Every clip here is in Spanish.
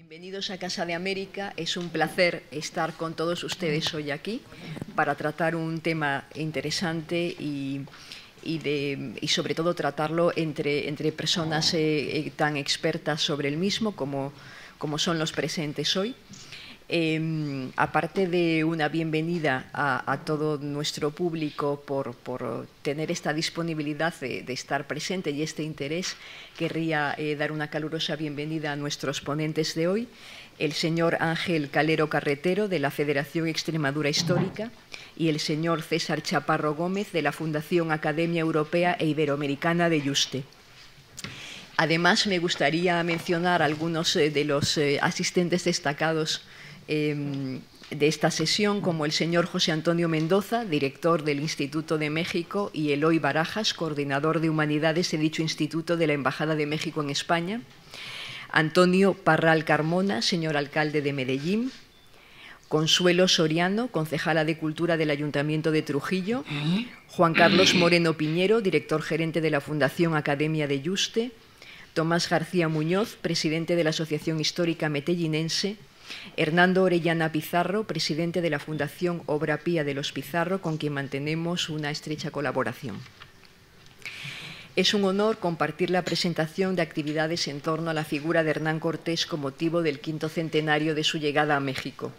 Bienvenidos a Casa de América. Es un placer estar con todos ustedes hoy aquí para tratar un tema interesante y sobre todo tratarlo entre personas tan expertas sobre el mismo como son los presentes hoy. Aparte de una bienvenida a todo nuestro público por tener esta disponibilidad de estar presente y este interés, querría dar una calurosa bienvenida a nuestros ponentes de hoy, el señor Ángel Calero Carretero, de la Federación Extremadura Histórica, y el señor César Chaparro Gómez, de la Fundación Academia Europea e Iberoamericana de Yuste. Además, me gustaría mencionar algunos de los asistentes destacados de esta sesión, como el señor José Antonio Mendoza, director del Instituto de México, y Eloy Barajas, coordinador de Humanidades de dicho instituto de la Embajada de México en España, Antonio Parral Carmona, señor alcalde de Medellín, Consuelo Soriano, concejala de Cultura del Ayuntamiento de Trujillo, Juan Carlos Moreno Piñero, director gerente de la Fundación Academia de Yuste, Tomás García Muñoz, presidente de la Asociación Histórica Metellinense, Hernando Orellana Pizarro, presidente de la Fundación Obra Pía de los Pizarro, con quien mantenemos una estrecha colaboración. Es un honor compartir la presentación de actividades en torno a la figura de Hernán Cortés con motivo del 5º centenario de su llegada a México.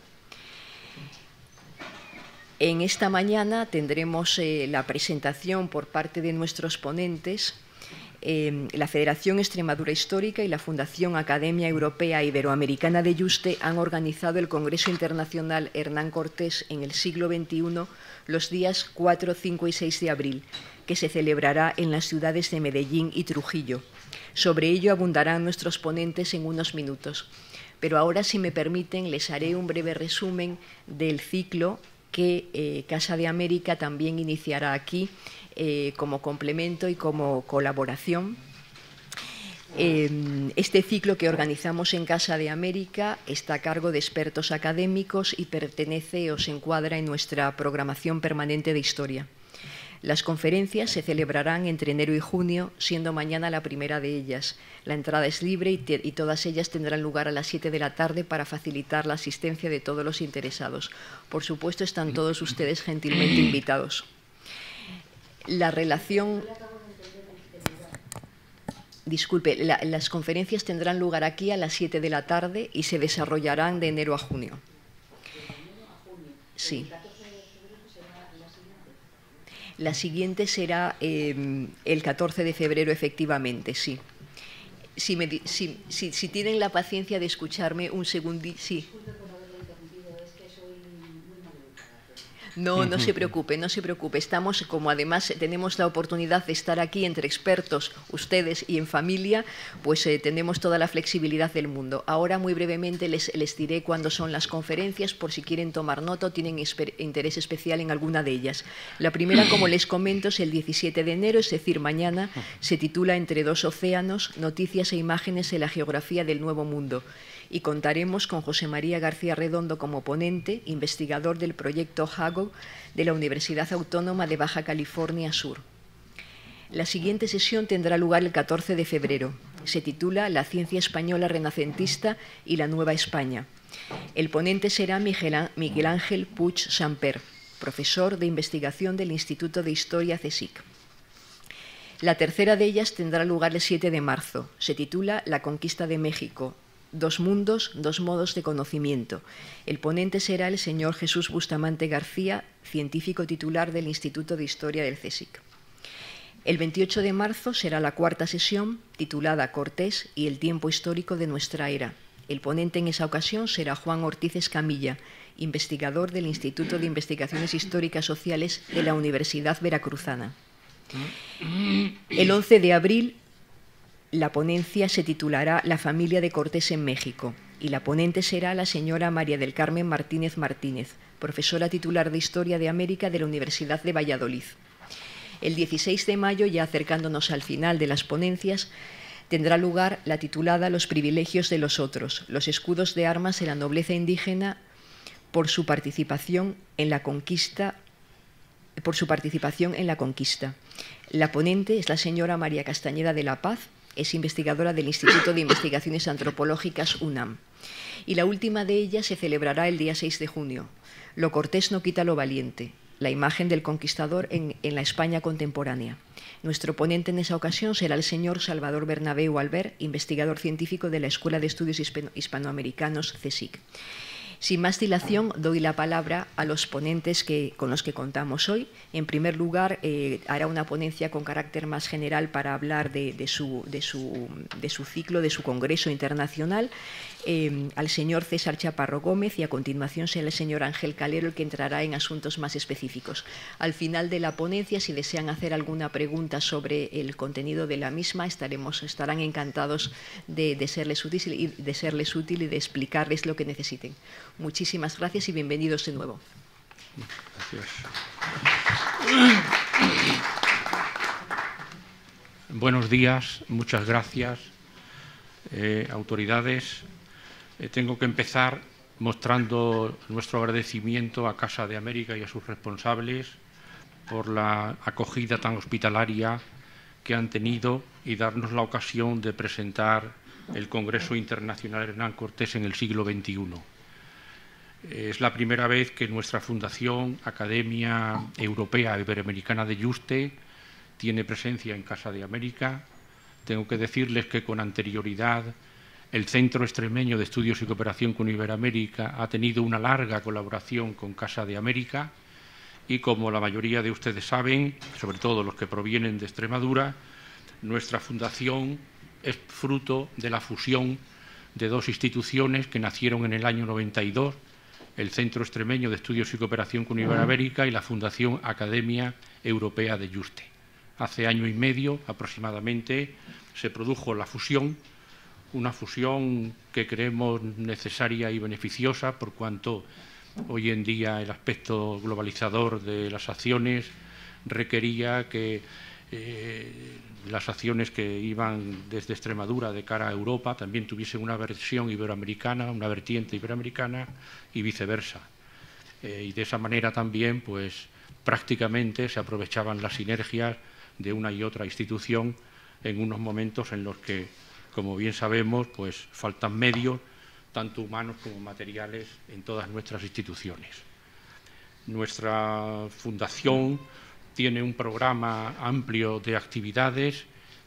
En esta mañana tendremos la presentación por parte de nuestros ponentes. La Federación Extremadura Histórica y la Fundación Academia Europea e Iberoamericana de Yuste han organizado el Congreso Internacional Hernán Cortés en el siglo XXI los días 4, 5 y 6 de abril, que se celebrará en las ciudades de Medellín y Trujillo. Sobre ello abundarán nuestros ponentes en unos minutos. Pero ahora, si me permiten, les haré un breve resumen del ciclo que Casa de América también iniciará aquí como complemento y como colaboración. Este ciclo que organizamos en Casa de América está a cargo de expertos académicos y pertenece o se encuadra en nuestra programación permanente de historia. Las conferencias se celebrarán entre enero y junio, siendo mañana la primera de ellas. La entrada es libre y todas ellas tendrán lugar a las 7 de la tarde para facilitar la asistencia de todos los interesados. Por supuesto, están todos ustedes gentilmente invitados. La relación... Disculpe, las conferencias tendrán lugar aquí a las 7 de la tarde y se desarrollarán de enero a junio. Sí. La siguiente será el 14 de febrero, efectivamente, sí. Si tienen la paciencia de escucharme un segundito, sí. No, no se preocupe, no se preocupe. Estamos, como además tenemos la oportunidad de estar aquí entre expertos, ustedes y en familia, pues tenemos toda la flexibilidad del mundo. Ahora, muy brevemente, les diré cuándo son las conferencias, por si quieren tomar nota o tienen interés especial en alguna de ellas. La primera, como les comento, es el 17 de enero, es decir, mañana. Se titula Entre dos océanos, noticias e imágenes en la geografía del Nuevo Mundo. Y contaremos con José María García Redondo como ponente, investigador del proyecto HAGO de la Universidad Autónoma de Baja California Sur. La siguiente sesión tendrá lugar el 14 de febrero. Se titula La ciencia española renacentista y la Nueva España. El ponente será Miguel Ángel Puig Samper, profesor de investigación del Instituto de Historia CSIC. La tercera de ellas tendrá lugar el 7 de marzo. Se titula La conquista de México. Dos mundos, dos modos de conocimiento. El ponente será el señor Jesús Bustamante García, científico titular del Instituto de Historia del CSIC. El 28 de marzo será la cuarta sesión, titulada Cortés y el tiempo histórico de nuestra era. El ponente en esa ocasión será Juan Ortiz Escamilla, investigador del Instituto de Investigaciones Históricas Sociales de la Universidad Veracruzana. El 11 de abril, la ponencia se titulará La familia de Cortés en México y la ponente será la señora María del Carmen Martínez Martínez, profesora titular de Historia de América de la Universidad de Valladolid. El 16 de mayo, ya acercándonos al final de las ponencias, tendrá lugar la titulada Los privilegios de los otros, los escudos de armas de la nobleza indígena por su participación en la conquista. La ponente es la señora María Castañeda de la Paz, es investigadora del Instituto de Investigaciones Antropológicas UNAM. y la última de ellas se celebrará el día 6 de junio. Lo cortés no quita lo valiente, la imagen del conquistador en la España contemporánea. Nuestro ponente en esa ocasión será el señor Salvador Bernabéu Albert, investigador científico de la Escuela de Estudios Hispanoamericanos, CSIC. Sin más dilación, doy la palabra a los ponentes con los que contamos hoy. En primer lugar, hará una ponencia con carácter más general para hablar de su ciclo, de su congreso internacional, al señor César Chaparro Gómez, y a continuación será el señor Ángel Calero el que entrará en asuntos más específicos. Al final de la ponencia, si desean hacer alguna pregunta sobre el contenido de la misma, estarán encantados de serles útil y de explicarles lo que necesiten. Muchísimas gracias y bienvenidos de nuevo. Gracias. Buenos días, muchas gracias, autoridades. Tengo que empezar mostrando nuestro agradecimiento a Casa de América y a sus responsables por la acogida tan hospitalaria que han tenido y darnos la ocasión de presentar el Congreso Internacional Hernán Cortés en el siglo XXI. Es la primera vez que nuestra Fundación Academia Europea Iberoamericana de Yuste tiene presencia en Casa de América. Tengo que decirles que con anterioridad el Centro Extremeño de Estudios y Cooperación con Iberoamérica ha tenido una larga colaboración con Casa de América y, como la mayoría de ustedes saben, sobre todo los que provienen de Extremadura, nuestra fundación es fruto de la fusión de dos instituciones que nacieron en el año 92, el Centro Extremeño de Estudios y Cooperación con Iberoamérica y la Fundación Academia Europea de Yuste. Hace año y medio aproximadamente se produjo la fusión, una fusión que creemos necesaria y beneficiosa por cuanto hoy en día el aspecto globalizador de las acciones requería que las acciones que iban desde Extremadura de cara a Europa también tuviesen una versión iberoamericana, una vertiente iberoamericana y viceversa. Y de esa manera también, pues, prácticamente se aprovechaban las sinergias de una y otra institución en unos momentos en los que, como bien sabemos, pues faltan medios, tanto humanos como materiales, en todas nuestras instituciones. Nuestra fundación tiene un programa amplio de actividades.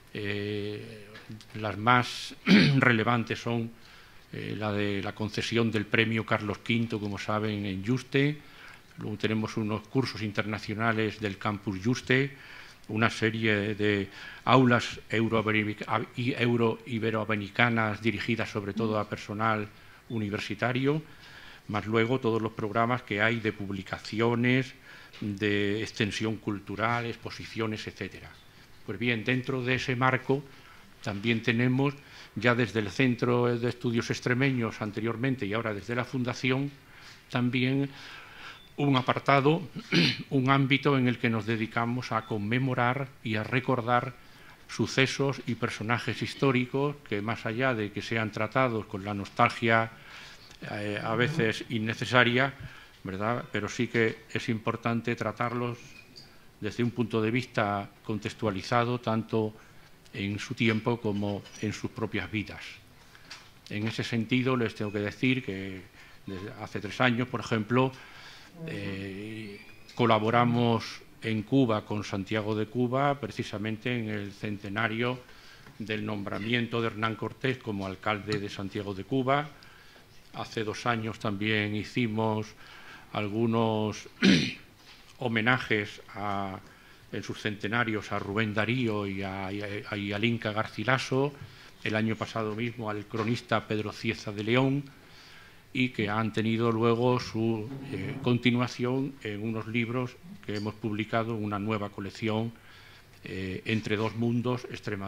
Las más relevantes son la de la concesión del premio Carlos V, como saben, en Yuste. Luego tenemos unos cursos internacionales del Campus Yuste, una serie de aulas euro-iberoamericanas dirigidas sobre todo a personal universitario, más luego todos los programas que hay de publicaciones, de extensión cultural, exposiciones, etcétera. Pues bien, dentro de ese marco también tenemos, ya desde el Centro de Estudios Extremeños anteriormente y ahora desde la Fundación, también un apartado, un ámbito en el que nos dedicamos a conmemorar y a recordar sucesos y personajes históricos que, más allá de que sean tratados con la nostalgia a veces innecesaria, ¿verdad?, pero sí que es importante tratarlos desde un punto de vista contextualizado, tanto en su tiempo como en sus propias vidas. En ese sentido, les tengo que decir que desde hace 3 años, por ejemplo, colaboramos en Cuba con Santiago de Cuba, precisamente en el centenario del nombramiento de Hernán Cortés como alcalde de Santiago de Cuba. Hace 2 años también hicimos algunos homenajes en sus centenarios a Rubén Darío y al Inca Garcilaso, el año pasado mismo al cronista Pedro Cieza de León, y que han tenido luego su continuación en unos libros que hemos publicado en una nueva colección, Entre dos mundos,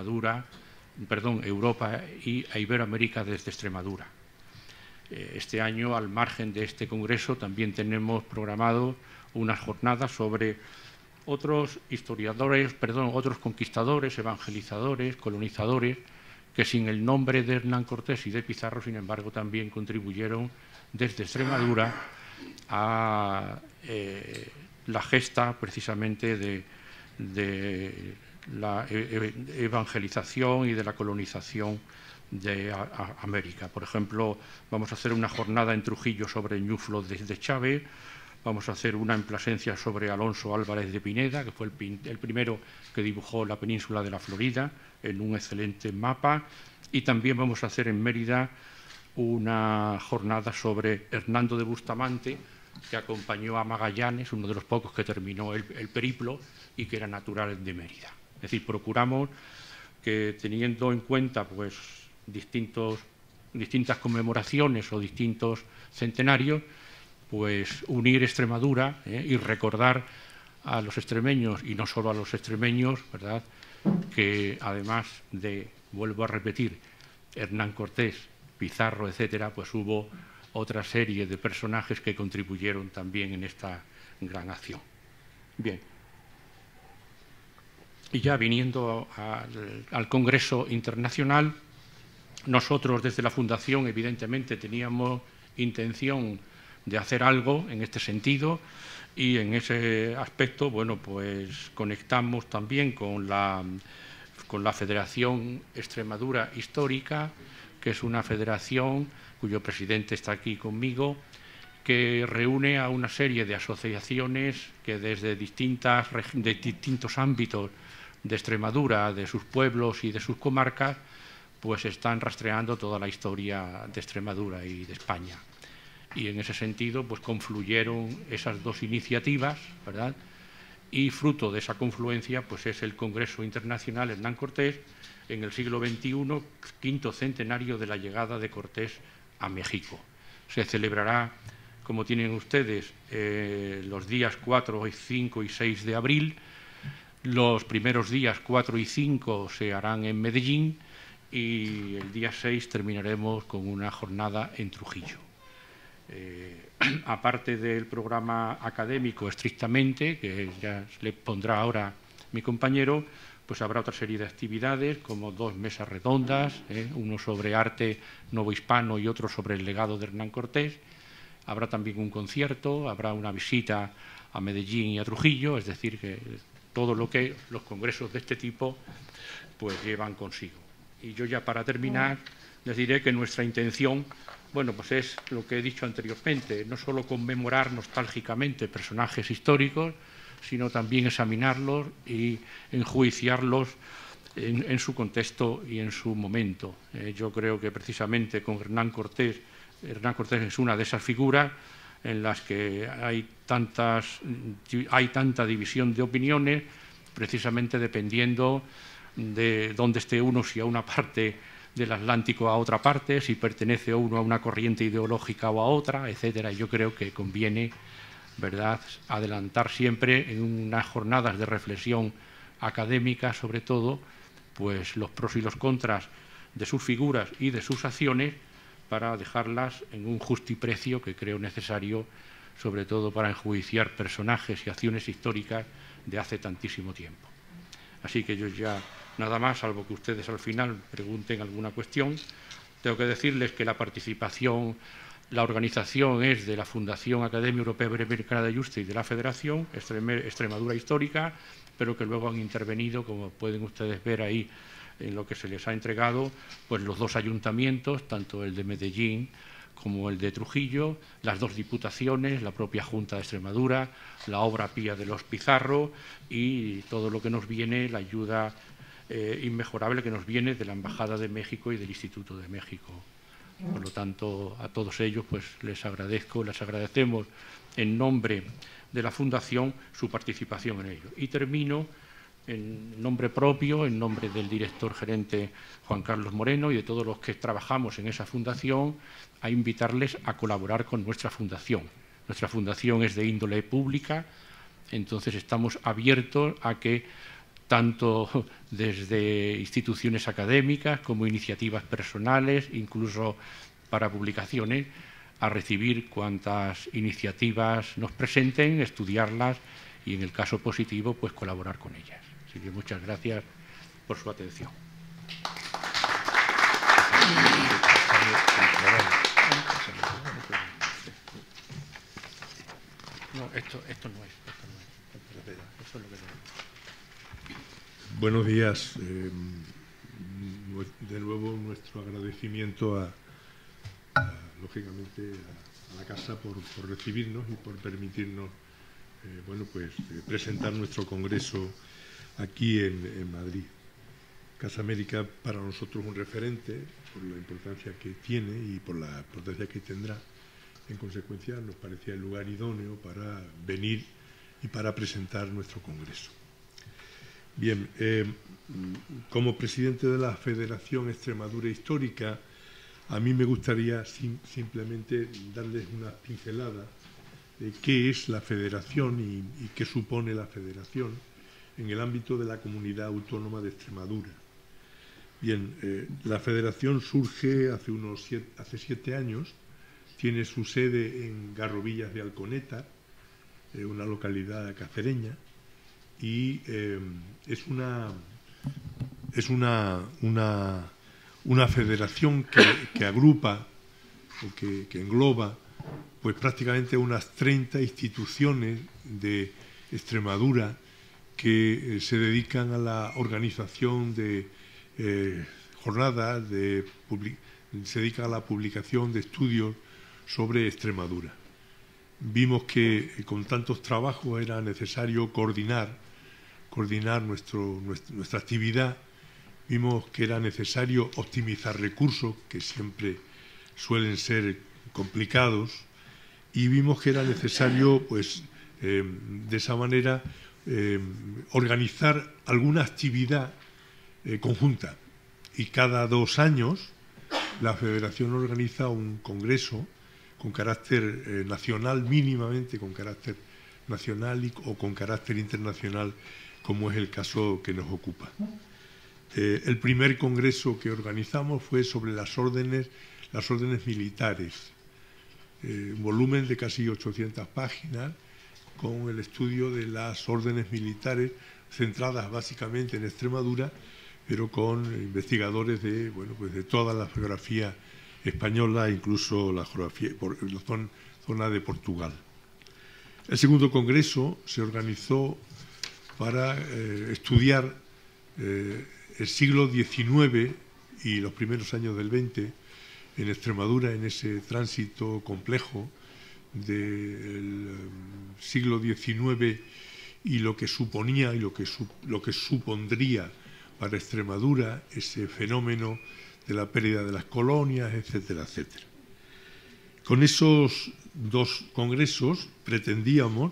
Europa e Iberoamérica desde Extremadura. Este año, al margen de este congreso, también tenemos programado unas jornadas sobre otros otros conquistadores, evangelizadores, colonizadores, que sin el nombre de Hernán Cortés y de Pizarro, sin embargo, también contribuyeron desde Extremadura a la gesta precisamente de la evangelización y de la colonización de América. Por ejemplo, vamos a hacer una jornada en Trujillo sobre Ñuflo de Chávez, vamos a hacer una en Plasencia sobre Alonso Álvarez de Pineda, que fue el primero que dibujó la península de la Florida en un excelente mapa, y también vamos a hacer en Mérida una jornada sobre Hernando de Bustamante, que acompañó a Magallanes, uno de los pocos que terminó el periplo y que era natural de Mérida. Es decir, procuramos que, teniendo en cuenta pues, distintas conmemoraciones o distintos centenarios, pues unir Extremadura y recordar a los extremeños, y no solo a los extremeños, ¿verdad?, que además de, vuelvo a repetir, Hernán Cortés, Pizarro, etcétera, pues hubo otra serie de personajes que contribuyeron también en esta gran acción. Bien. Y ya viniendo al Congreso Internacional, nosotros desde la Fundación evidentemente teníamos intención de hacer algo en este sentido, y en ese aspecto, bueno, pues conectamos también con la Federación Extremadura Histórica, que es una federación cuyo presidente está aquí conmigo, que reúne a una serie de asociaciones que desde distintos ámbitos de Extremadura, de sus pueblos y de sus comarcas, pues están rastreando toda la historia de Extremadura y de España. Y en ese sentido, pues confluyeron esas dos iniciativas, ¿verdad? Y fruto de esa confluencia, pues es el Congreso Internacional Hernán Cortés en el siglo XXI, quinto centenario de la llegada de Cortés a México. Se celebrará, como tienen ustedes, los días 4, 5 y 6 de abril. Los primeros días 4 y 5 se harán en Medellín y el día 6 terminaremos con una jornada en Trujillo. Aparte del programa académico estrictamente, que ya le pondrá ahora mi compañero, pues habrá otra serie de actividades, como 2 mesas redondas, uno sobre arte novohispano y otro sobre el legado de Hernán Cortés. Habrá también un concierto, habrá una visita a Medellín y a Trujillo, es decir, que todo lo que los congresos de este tipo pues llevan consigo. Y yo ya para terminar les diré que nuestra intención, bueno, pues es lo que he dicho anteriormente, no solo conmemorar nostálgicamente personajes históricos, sino también examinarlos y enjuiciarlos en su contexto y en su momento. Yo creo que precisamente con Hernán Cortés es una de esas figuras en las que hay tanta división de opiniones, precisamente dependiendo de dónde esté uno, si a una parte del Atlántico a otra parte, si pertenece uno a una corriente ideológica o a otra, etcétera. Yo creo que conviene, ¿verdad?, adelantar siempre en unas jornadas de reflexión académica, sobre todo, pues los pros y los contras de sus figuras y de sus acciones, para dejarlas en un justiprecio que creo necesario, sobre todo para enjuiciar personajes y acciones históricas de hace tantísimo tiempo. Así que yo ya nada más, salvo que ustedes al final pregunten alguna cuestión. Tengo que decirles que la participación, la organización es de la Fundación Academia Europea Iberoamericana de Yuste y de la Federación Extremadura Histórica, pero que luego han intervenido, como pueden ustedes ver ahí en lo que se les ha entregado, pues los 2 ayuntamientos, tanto el de Medellín como el de Trujillo, las 2 diputaciones, la propia Junta de Extremadura, la obra Pía de los Pizarro y todo lo que nos viene, la ayuda inmejorable que nos viene de la Embajada de México y del Instituto de México. Por lo tanto, a todos ellos pues les agradecemos en nombre de la Fundación su participación en ello. Y termino en nombre propio, en nombre del director gerente Juan Carlos Moreno y de todos los que trabajamos en esa fundación, a invitarles a colaborar con nuestra fundación. Nuestra fundación es de índole pública, entonces estamos abiertos a que tanto desde instituciones académicas como iniciativas personales, incluso para publicaciones, a recibir cuantas iniciativas nos presenten, estudiarlas y, en el caso positivo, pues colaborar con ellas. Así que muchas gracias por su atención. No, esto no es. Eso es lo que tenemos. Buenos días. de nuevo nuestro agradecimiento lógicamente a la Casa por recibirnos y por permitirnos presentar nuestro congreso aquí en Madrid. Casa América para nosotros es un referente por la importancia que tiene y por la importancia que tendrá. En consecuencia, nos parecía el lugar idóneo para venir y para presentar nuestro congreso. Bien, como presidente de la Federación Extremadura Histórica, a mí me gustaría simplemente darles una pincelada de qué es la Federación y qué supone la Federación en el ámbito de la Comunidad Autónoma de Extremadura. Bien, la Federación surge hace 7 años, tiene su sede en Garrovillas de Alconeta, una localidad cacereña, y es una federación que agrupa o que engloba pues prácticamente unas 30 instituciones de Extremadura que se dedican a la organización de jornadas, se dedican a la publicación de estudios sobre Extremadura. Vimos que con tantos trabajos era necesario coordinar nuestra actividad. Vimos que era necesario optimizar recursos, que siempre suelen ser complicados, y vimos que era necesario, pues, de esa manera, organizar alguna actividad conjunta. Y cada 2 años la Federación organiza un congreso con carácter nacional, mínimamente con carácter nacional o con carácter internacional, como es el caso que nos ocupa. El primer congreso que organizamos fue sobre las órdenes militares, un volumen de casi 800 páginas con el estudio de las órdenes militares centradas básicamente en Extremadura, pero con investigadores de toda la geografía española, incluso la zona de Portugal. El segundo congreso se organizó para estudiar el siglo XIX y los primeros años del XX en Extremadura, en ese tránsito complejo del siglo XIX y lo que suponía y lo que supondría para Extremadura ese fenómeno de la pérdida de las colonias, etcétera, etcétera. Con esos 2 congresos pretendíamos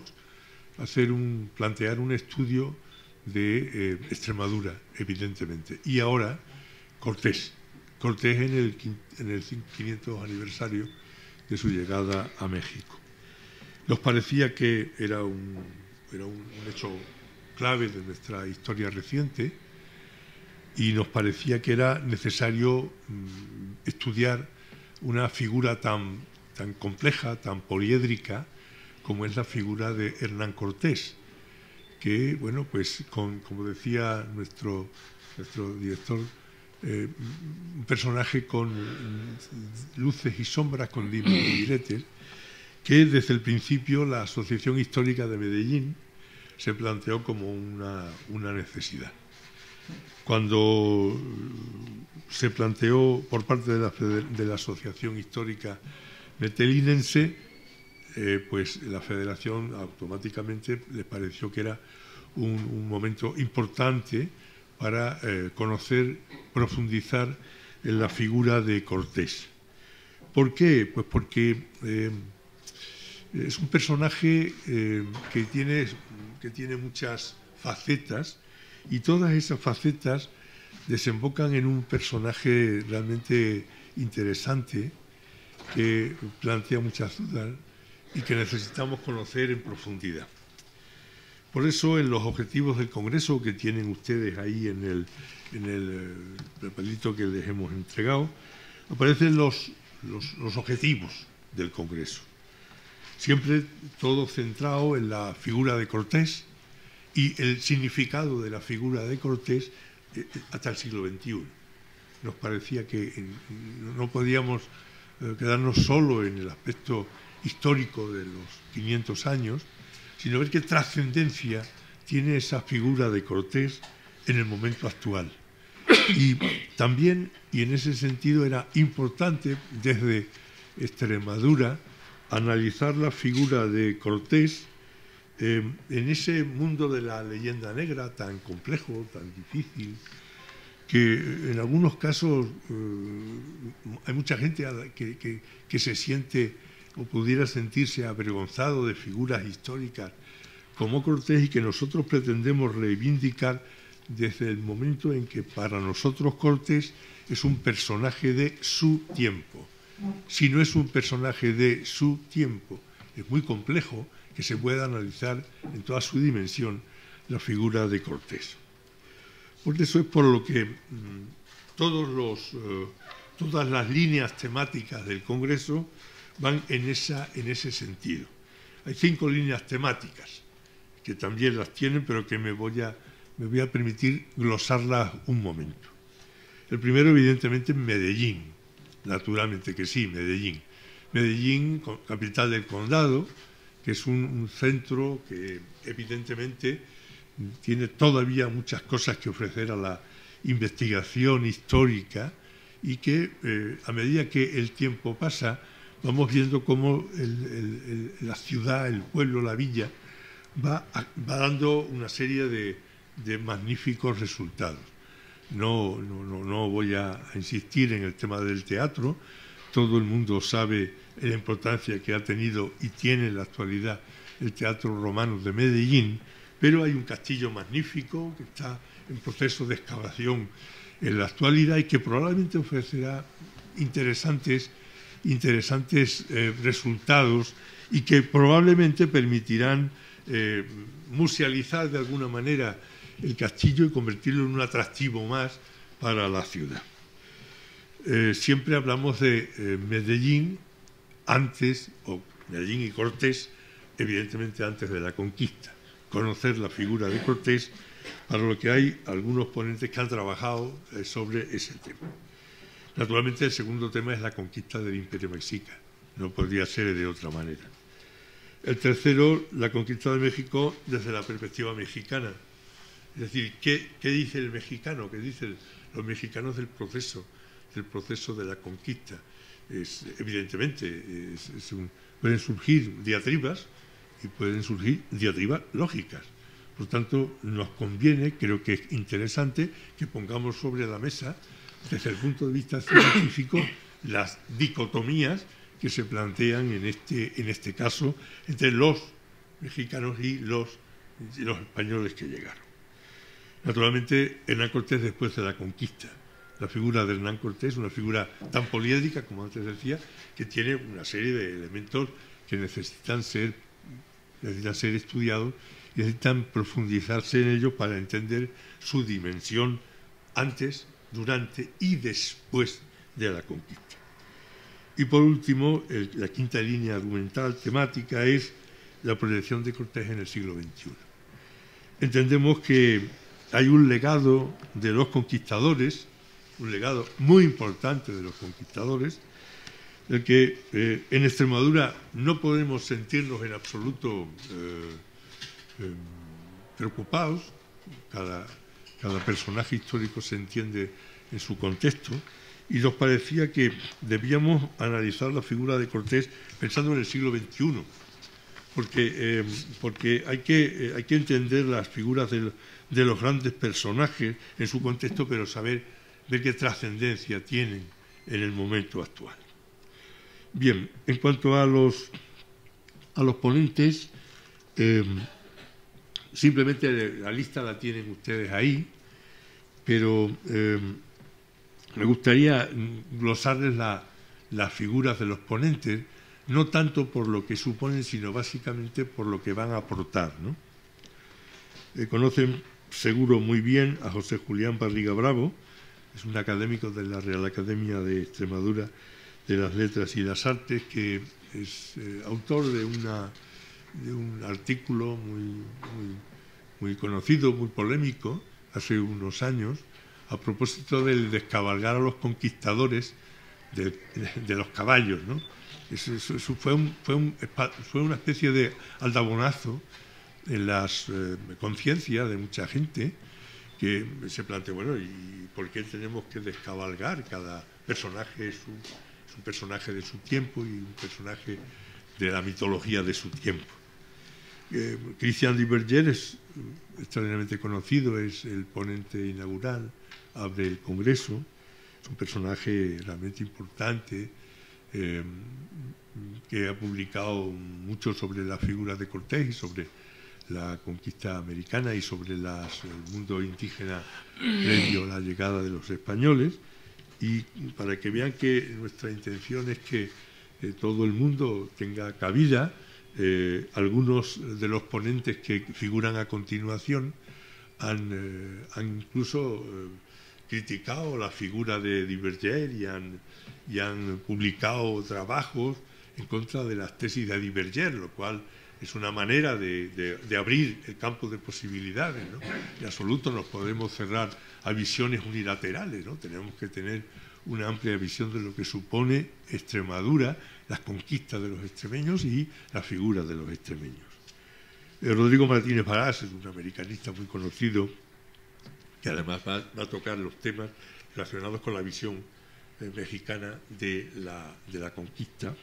plantear un estudio de Extremadura, evidentemente. Y ahora Cortés en el 500 aniversario de su llegada a México. Nos parecía que era un hecho clave de nuestra historia reciente y nos parecía que era necesario estudiar una figura tan compleja, tan poliédrica, como es la figura de Hernán Cortés, que, como decía nuestro director, un personaje con luces y sombras, con dimes y diretes, que desde el principio la Asociación Histórica de Medellín se planteó como una necesidad. Cuando se planteó por parte de la Asociación Histórica Metelinense, pues la Federación automáticamente le pareció que era un momento importante para conocer, profundizar en la figura de Cortés. ¿Por qué? Pues porque es un personaje que tiene muchas facetas, y todas esas facetas desembocan en un personaje realmente interesante que plantea muchas dudas y que necesitamos conocer en profundidad. Por eso, en los objetivos del Congreso que tienen ustedes ahí en el papelito que les hemos entregado, aparecen los objetivos del Congreso. Siempre todo centrado en la figura de Cortés y el significado de la figura de Cortés hasta el siglo XXI. Nos parecía que no podíamos quedarnos solo en el aspecto histórico de los 500 años, sino ver qué trascendencia tiene esa figura de Cortés en el momento actual. Y también, y en ese sentido era importante desde Extremadura analizar la figura de Cortés en ese mundo de la leyenda negra tan complejo, tan difícil, que en algunos casos hay mucha gente que se siente o pudiera sentirse avergonzado de figuras históricas como Cortés, y que nosotros pretendemos reivindicar desde el momento en que para nosotros Cortés es un personaje de su tiempo. Si no es un personaje de su tiempo, es muy complejo que se pueda analizar en toda su dimensión la figura de Cortés. Por eso es por lo que todas las líneas temáticas del Congreso van en ese sentido. Hay 5 líneas temáticas que también las tienen, pero que me voy a permitir glosarlas un momento. El primero, evidentemente, Medellín. Naturalmente que sí, Medellín. Medellín, capital del condado, que es un centro que evidentemente tiene todavía muchas cosas que ofrecer a la investigación histórica, y que a medida que el tiempo pasa vamos viendo cómo la ciudad, el pueblo, la villa va dando una serie de magníficos resultados. No voy a insistir en el tema del teatro. Todo el mundo sabe la importancia que ha tenido y tiene en la actualidad el Teatro Romano de Medellín, pero hay un castillo magnífico que está en proceso de excavación en la actualidad y que probablemente ofrecerá interesantes resultados, y que probablemente permitirán musealizar de alguna manera el castillo y convertirlo en un atractivo más para la ciudad. Siempre hablamos de Medellín antes, o Medellín y Cortés, evidentemente antes de la conquista. Conocer la figura de Cortés, para lo que hay algunos ponentes que han trabajado sobre ese tema. Naturalmente, el segundo tema es la conquista del Imperio Mexica. No podría ser de otra manera. El tercero, la conquista de México desde la perspectiva mexicana. Es decir, ¿qué dice el mexicano? ¿Qué dicen los mexicanos del proceso de la conquista? Evidentemente, pueden surgir diatribas y pueden surgir diatribas lógicas. Por tanto, nos conviene, creo que es interesante, que pongamos sobre la mesa, desde el punto de vista científico, las dicotomías que se plantean en este caso entre los mexicanos y los españoles que llegaron. Naturalmente, Hernán Cortés después de la conquista. La figura de Hernán Cortés es una figura tan poliédrica, como antes decía, que tiene una serie de elementos que necesitan ser estudiados y necesitan profundizarse en ellos para entender su dimensión antes, durante y después de la conquista. Y por último, la quinta línea argumental temática es la proyección de Cortés en el siglo XXI. Entendemos que hay un legado de los conquistadores, un legado muy importante de los conquistadores, del que en Extremadura no podemos sentirnos en absoluto preocupados. Cada personaje histórico se entiende en su contexto, y nos parecía que debíamos analizar la figura de Cortés pensando en el siglo XXI, porque hay que entender las figuras de los grandes personajes en su contexto, pero ver qué trascendencia tienen en el momento actual. Bien, en cuanto a los ponentes, simplemente la lista la tienen ustedes ahí, pero me gustaría glosarles las figuras de los ponentes, no tanto por lo que suponen, sino básicamente por lo que van a aportar, ¿no? Conocen seguro muy bien a José Julián Barriga Bravo, es un académico de la Real Academia de Extremadura de las Letras y las Artes, que es autor de un artículo muy conocido, muy polémico, hace unos años, a propósito del descabalgar a los conquistadores de los caballos, ¿no? Eso fue una especie de aldabonazo en las conciencias de mucha gente, que se plantea, bueno, ¿y por qué tenemos que descabalgar? Cada personaje es un personaje de su tiempo y un personaje de la mitología de su tiempo. Christian Diverger es extraordinariamente conocido, es el ponente inaugural, abre el Congreso, es un personaje realmente importante, que ha publicado mucho sobre la figura de Cortés y sobre la conquista americana y sobre el mundo indígena previo a la llegada de los españoles, y para que vean que nuestra intención es que todo el mundo tenga cabida. Algunos de los ponentes que figuran a continuación han incluso criticado la figura de Diverger y han publicado trabajos en contra de las tesis de Diverger, lo cual es una manera de abrir el campo de posibilidades, ¿no? En absoluto nos podemos cerrar a visiones unilaterales, ¿no? Tenemos que tener una amplia visión de lo que supone Extremadura, las conquistas de los extremeños y la figura de los extremeños. Rodrigo Martínez Barás es un americanista muy conocido que además va a tocar los temas relacionados con la visión mexicana de la conquista.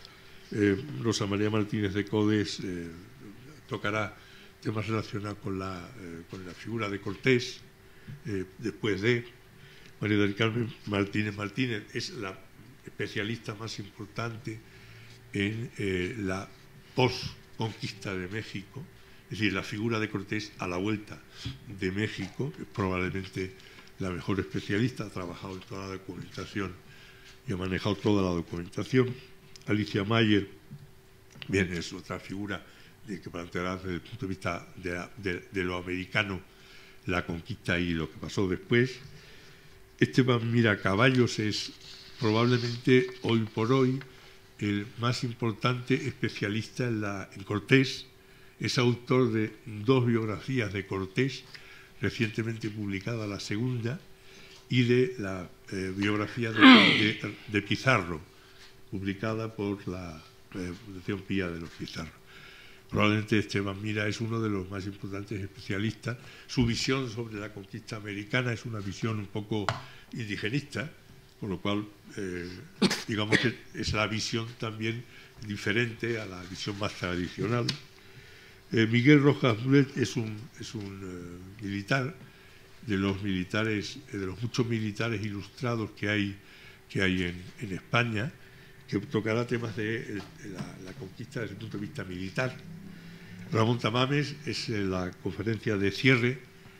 Rosa María Martínez de Codes tocará temas relacionados con la figura de Cortés, después de María del Carmen Martínez es la especialista más importante en la post-conquista de México, es decir, la figura de Cortés a la vuelta de México, es probablemente la mejor especialista, ha trabajado en toda la documentación y ha manejado toda la documentación. Alicia Mayer, bien, es otra figura que planteará desde el punto de vista de lo americano la conquista y lo que pasó después. Esteban Miracaballos es probablemente hoy por hoy el más importante especialista en Cortés. Es autor de 2 biografías de Cortés, recientemente publicada la segunda, y de la biografía de Pizarro, publicada por la Fundación Pía de los Pizarro. Probablemente Esteban Mira es uno de los más importantes especialistas. Su visión sobre la conquista americana es una visión un poco indigenista, con lo cual digamos que es la visión también diferente a la visión más tradicional. Miguel Rojas Mulet es un militar, de los muchos militares ilustrados que hay en España, que tocará temas de la conquista desde el punto de vista militar. Ramón Tamames es la conferencia de cierre,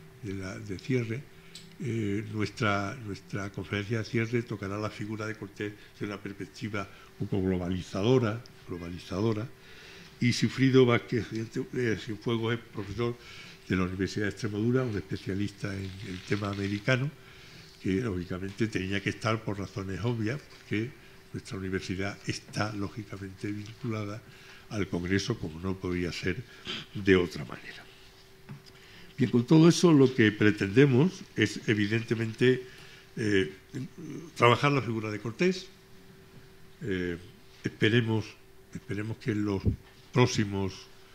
nuestra conferencia de cierre tocará la figura de Cortés desde una perspectiva un poco globalizadora, y Sigfrido Vázquez Cienfuegos es profesor de la Universidad de Extremadura, un especialista en el tema americano, que lógicamente tenía que estar por razones obvias, porque nuestra universidad está lógicamente vinculada al Congreso, como no podía ser de otra manera. Bien, con todo eso lo que pretendemos es evidentemente trabajar la figura de Cortés. Esperemos que en los próximos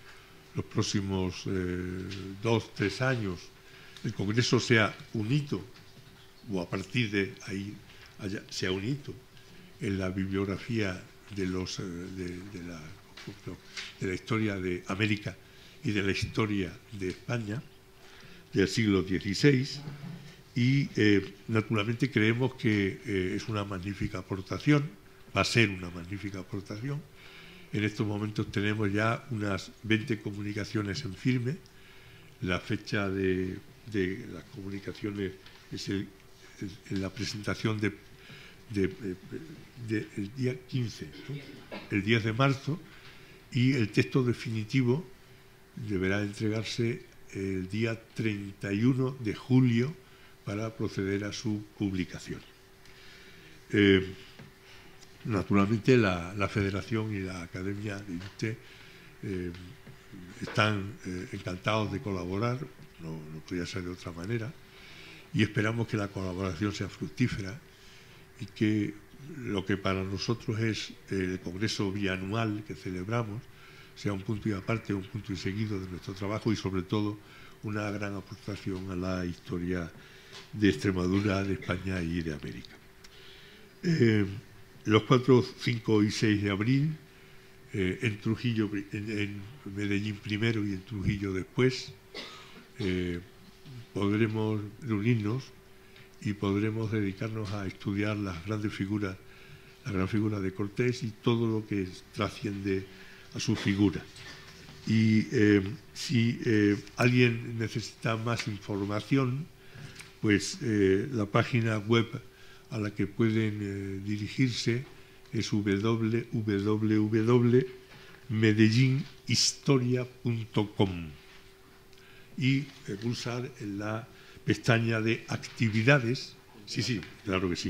2-3 años el Congreso sea un hito, o a partir de ahí sea un hito en la bibliografía de la historia de América y de la historia de España del siglo XVI, y naturalmente creemos que es una magnífica aportación, va a ser una magnífica aportación. En estos momentos tenemos ya unas 20 comunicaciones en firme. La fecha de las comunicaciones es en la presentación del día 15, ¿no? El 10 de marzo, y el texto definitivo deberá entregarse el día 31 de julio para proceder a su publicación. Naturalmente la Federación y la Academia de INTE están encantados de colaborar, no podría ser de otra manera, y esperamos que la colaboración sea fructífera y que lo que para nosotros es el Congreso bianual que celebramos sea un punto y aparte, un punto y seguido de nuestro trabajo, y sobre todo una gran aportación a la historia de Extremadura, de España y de América. Los 4, 5 y 6 de abril, en Trujillo, en Medellín primero y en Trujillo después, podremos reunirnos y podremos dedicarnos a estudiar las grandes figuras, la gran figura de Cortés y todo lo que trasciende a su figura. Y si alguien necesita más información, pues la página web a la que pueden dirigirse es www.medellinhistoria.com y pulsar en la pestaña de actividades. Sí, claro que sí.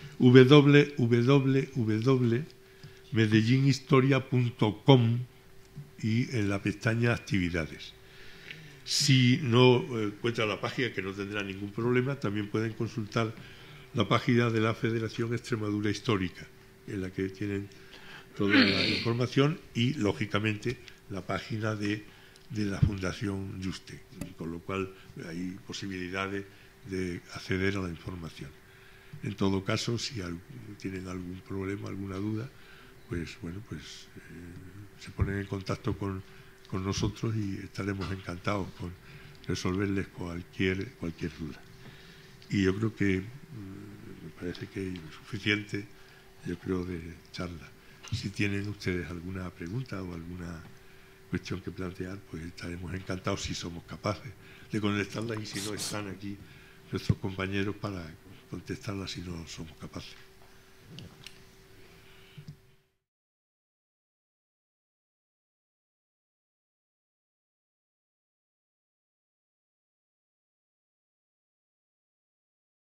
www.medellinhistoria.com y en la pestaña actividades. Si no encuentra la página, que no tendrá ningún problema, también pueden consultar la página de la Federación Extremadura Histórica, en la que tienen toda la información, y, lógicamente, la página de la Fundación Yuste, con lo cual hay posibilidades de acceder a la información. En todo caso, si tienen algún problema, alguna duda, pues bueno, se ponen en contacto con nosotros y estaremos encantados con resolverles cualquier duda. Y yo creo que me parece que es suficiente, yo creo, de charla. Si tienen ustedes alguna pregunta o alguna cuestión que plantear, pues estaremos encantados, si somos capaces de contestarla, y si no, están aquí nuestros compañeros para contestarla si no somos capaces.